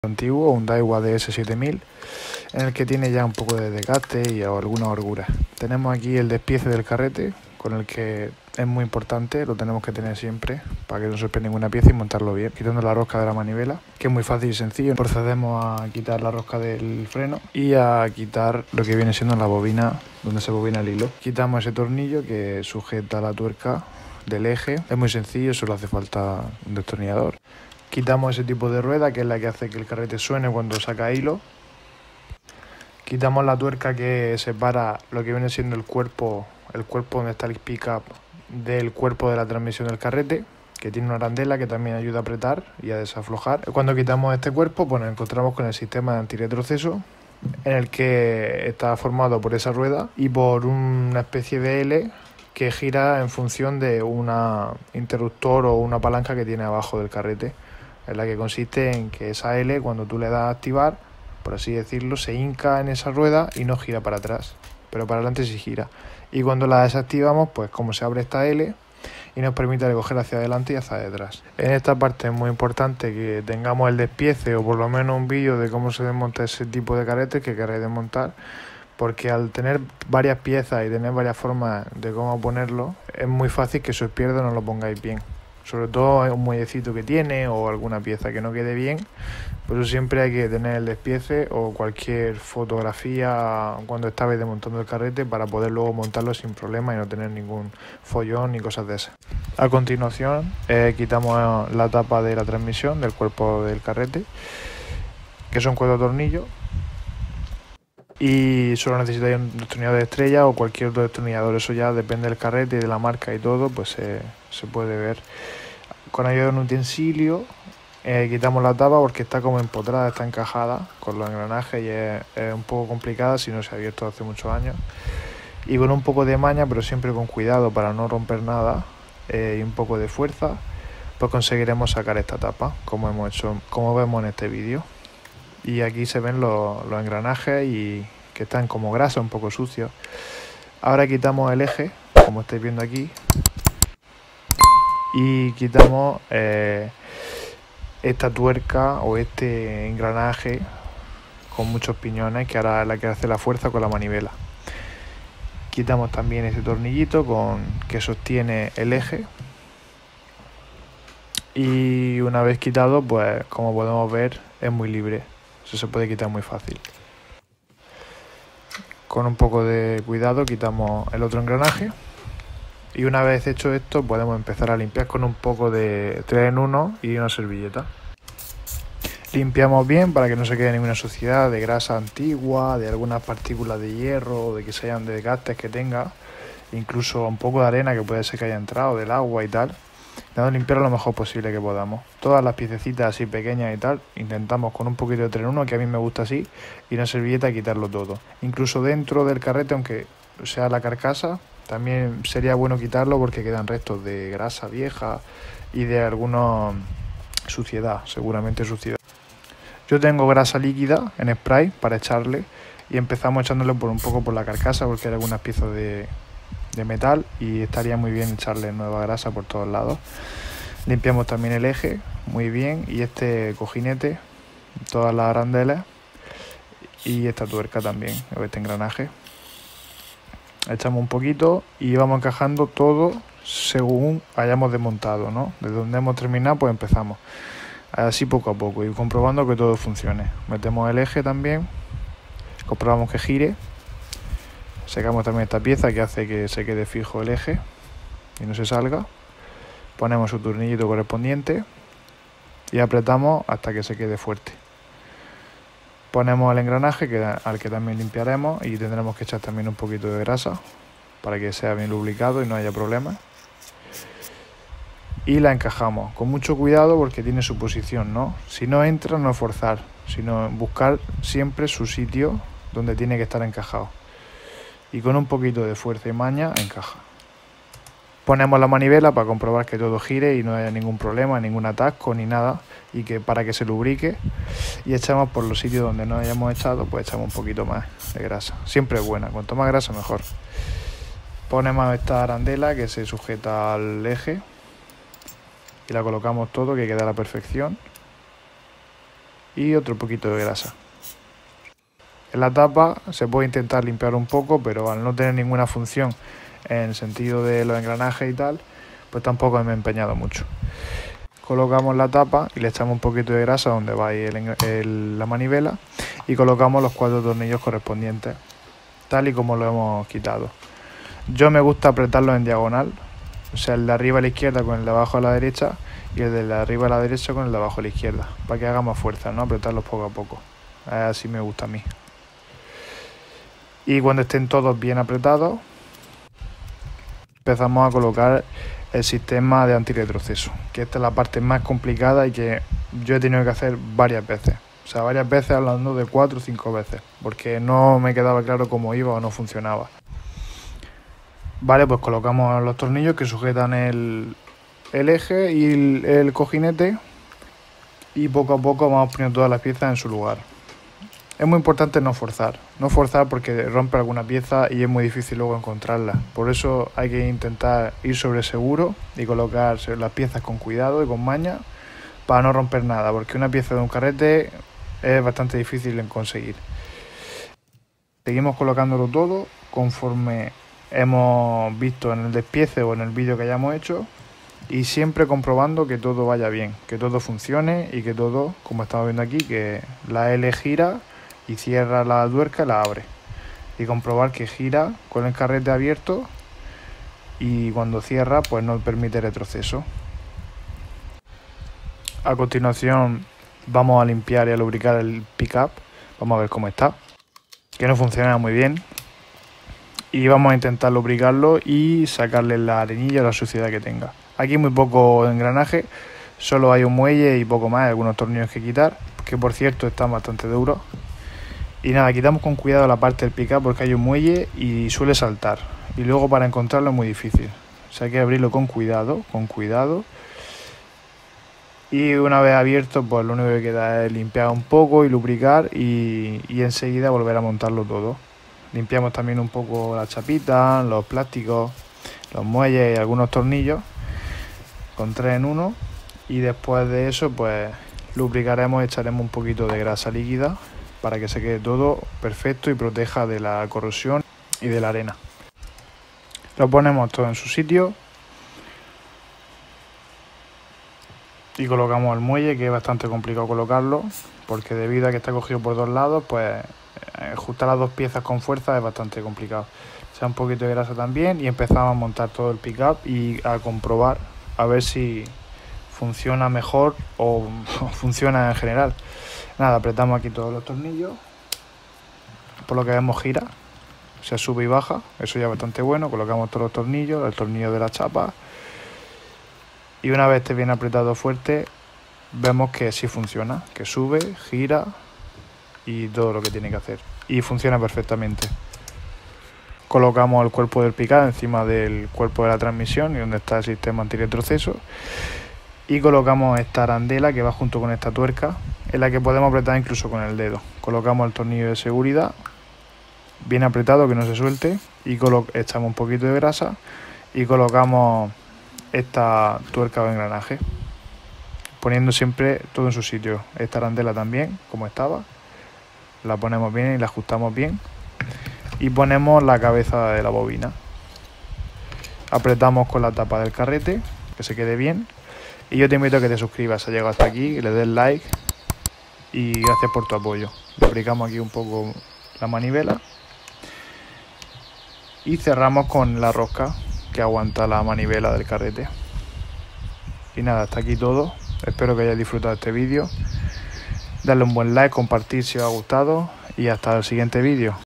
antiguo, un Daiwa DS7000, en el que tiene ya un poco de desgaste y alguna holgura. Tenemos aquí el despiece del carrete, con el que es muy importante, lo tenemos que tener siempre para que no se pierda ninguna pieza y montarlo bien, quitando la rosca de la manivela, que es muy fácil y sencillo. Procedemos a quitar la rosca del freno y a quitar lo que viene siendo la bobina donde se bobina el hilo. Quitamos ese tornillo que sujeta la tuerca del eje, es muy sencillo, solo hace falta un destornillador. Quitamos ese tipo de rueda, que es la que hace que el carrete suene cuando saca hilo. Quitamos la tuerca que separa lo que viene siendo el cuerpo donde está el pick-up del cuerpo de la transmisión del carrete, que tiene una arandela que también ayuda a apretar y a desaflojar. Cuando quitamos este cuerpo, pues nos encontramos con el sistema de antirretroceso, en el que está formado por esa rueda y por una especie de L que gira en función de un interruptor o una palanca que tiene abajo del carrete, en la que consiste en que esa L, cuando tú le das a activar, por así decirlo, se hinca en esa rueda y no gira para atrás, pero para adelante sí gira. Y cuando la desactivamos, pues como se abre esta L y nos permite recoger hacia adelante y hacia detrás. En esta parte es muy importante que tengamos el despiece o por lo menos un vídeo de cómo se desmonta ese tipo de carretes que queréis desmontar, porque al tener varias piezas y tener varias formas de cómo ponerlo, es muy fácil que se os pierda o no lo pongáis bien. Sobre todo un muellecito que tiene o alguna pieza que no quede bien, por eso siempre hay que tener el despiece o cualquier fotografía cuando estabais desmontando el carrete para poder luego montarlo sin problema y no tener ningún follón ni cosas de esas. A continuación quitamos la tapa de la transmisión del cuerpo del carrete, que son 4 tornillos, y solo necesitáis un destornillador de estrella o cualquier otro destornillador, eso ya depende del carrete y de la marca y todo, pues se puede ver. Con ayuda de un utensilio quitamos la tapa porque está como empotrada, está encajada con los engranajes y es un poco complicada si no se ha abierto hace muchos años. Y con un poco de maña, pero siempre con cuidado para no romper nada, y un poco de fuerza, pues conseguiremos sacar esta tapa, como vemos en este vídeo. Y aquí se ven los engranajes y que están como grasa, un poco sucios. Ahora quitamos el eje, como estáis viendo aquí, y quitamos esta tuerca o este engranaje con muchos piñones, que ahora es la que hace la fuerza con la manivela. Quitamos también ese tornillito que sostiene el eje. Y una vez quitado, pues como podemos ver, es muy libre. Eso se puede quitar muy fácil. Con un poco de cuidado quitamos el otro engranaje. Y una vez hecho esto, podemos empezar a limpiar con un poco de 3 en 1 y una servilleta. Limpiamos bien para que no se quede ninguna suciedad de grasa antigua, de algunas partículas de hierro, de que se hayan desgastes que tenga, incluso un poco de arena que puede ser que haya entrado del agua y tal. Intentando limpiar lo mejor posible que podamos. Todas las piececitas así pequeñas y tal, intentamos con un poquito de 3 en 1, que a mí me gusta así, y una servilleta quitarlo todo. Incluso dentro del carrete, aunque sea la carcasa, también sería bueno quitarlo porque quedan restos de grasa vieja y de alguna suciedad, seguramente suciedad. Yo tengo grasa líquida en spray para echarle y empezamos echándole un poco por la carcasa porque hay algunas piezas de metal y estaría muy bien echarle nueva grasa por todos lados. Limpiamos también el eje muy bien y este cojinete, todas las arandelas y esta tuerca también, o este engranaje. Echamos un poquito y vamos encajando todo según hayamos desmontado, ¿no? Desde donde hemos terminado, pues empezamos así poco a poco y comprobando que todo funcione. Metemos el eje también, comprobamos que gire, sacamos también esta pieza que hace que se quede fijo el eje y no se salga, ponemos su tornillito correspondiente y apretamos hasta que se quede fuerte. Ponemos el engranaje al que también limpiaremos y tendremos que echar también un poquito de grasa para que sea bien lubricado y no haya problemas. Y la encajamos con mucho cuidado porque tiene su posición, ¿no? Si no entra, no forzar, sino buscar siempre su sitio donde tiene que estar encajado. Y con un poquito de fuerza y maña encaja. Ponemos la manivela para comprobar que todo gire y no haya ningún problema, ningún atasco ni nada, y que para que se lubrique, y echamos por los sitios donde no hayamos echado, pues echamos un poquito más de grasa. Siempre es buena, cuanto más grasa mejor. Ponemos esta arandela que se sujeta al eje y la colocamos todo, que quede a la perfección. y otro poquito de grasa. En la tapa se puede intentar limpiar un poco, pero al no tener ninguna función en el sentido de los engranajes y tal, pues tampoco me he empeñado mucho. Colocamos la tapa y le echamos un poquito de grasa donde va ahí la manivela y colocamos los 4 tornillos correspondientes, tal y como lo hemos quitado. Yo me gusta apretarlos en diagonal, o sea, el de arriba a la izquierda con el de abajo a la derecha y el de arriba a la derecha con el de abajo a la izquierda, para que haga más fuerza, ¿no? Apretarlos poco a poco. Así me gusta a mí. Y cuando estén todos bien apretados, empezamos a colocar el sistema de antirretroceso, que esta es la parte más complicada y que yo he tenido que hacer varias veces. O sea, varias veces, hablando de 4 o 5 veces, porque no me quedaba claro cómo iba o no funcionaba. Vale, pues colocamos los tornillos que sujetan el eje y el cojinete y poco a poco vamos poniendo todas las piezas en su lugar. Es muy importante no forzar porque rompe alguna pieza y es muy difícil luego encontrarla. Por eso hay que intentar ir sobre seguro y colocar las piezas con cuidado y con maña para no romper nada, porque una pieza de un carrete es bastante difícil en conseguir. Seguimos colocándolo todo conforme hemos visto en el despiece o en el vídeo que hayamos hecho y siempre comprobando que todo vaya bien, que todo funcione y que todo, como estamos viendo aquí, que la L gira y cierra la tuerca y la abre, y comprobar que gira con el carrete abierto y cuando cierra pues no permite retroceso. A continuación vamos a limpiar y a lubricar el pickup. Vamos a ver cómo está, que no funciona muy bien, y vamos a intentar lubricarlo y sacarle la arenilla o la suciedad que tenga. Aquí muy poco engranaje, solo hay un muelle y poco más, algunos tornillos que quitar, que por cierto están bastante duros. Y nada, quitamos con cuidado la parte del pickup porque hay un muelle y suele saltar. Y luego para encontrarlo es muy difícil. O sea, hay que abrirlo con cuidado, Y una vez abierto, pues lo único que queda es limpiar un poco y lubricar y enseguida volver a montarlo todo. Limpiamos también un poco las chapitas, los plásticos, los muelles y algunos tornillos con 3 en 1. Y después de eso, pues lubricaremos y echaremos un poquito de grasa líquida para que se quede todo perfecto y proteja de la corrosión y de la arena. Lo ponemos todo en su sitio y colocamos el muelle, que es bastante complicado colocarlo porque debido a que está cogido por 2 lados, pues ajustar las 2 piezas con fuerza es bastante complicado. Echa un poquito de grasa también y empezamos a montar todo el pickup y a comprobar a ver si funciona mejor o funciona en general. Nada, apretamos aquí todos los tornillos, por lo que vemos gira, se sube y baja, eso ya es bastante bueno. Colocamos todos los tornillos, el tornillo de la chapa, y una vez esté bien apretado fuerte, vemos que sí funciona, que sube, gira y todo lo que tiene que hacer, y funciona perfectamente. Colocamos el cuerpo del pickup encima del cuerpo de la transmisión y donde está el sistema antirretroceso, y colocamos esta arandela que va junto con esta tuerca, en la que podemos apretar incluso con el dedo. Colocamos el tornillo de seguridad bien apretado, que no se suelte, y echamos un poquito de grasa y colocamos esta tuerca o engranaje, poniendo siempre todo en su sitio. Esta arandela también, como estaba, la ponemos bien y la ajustamos bien, y ponemos la cabeza de la bobina. Apretamos con la tapa del carrete, que se quede bien, y yo te invito a que te suscribas, si has llegado hasta aquí, que le des like, y gracias por tu apoyo. Lubricamos aquí un poco la manivela y cerramos con la rosca que aguanta la manivela del carrete. Y nada, hasta aquí todo. Espero que hayáis disfrutado de este vídeo. Darle un buen like, compartir si os ha gustado, y hasta el siguiente vídeo.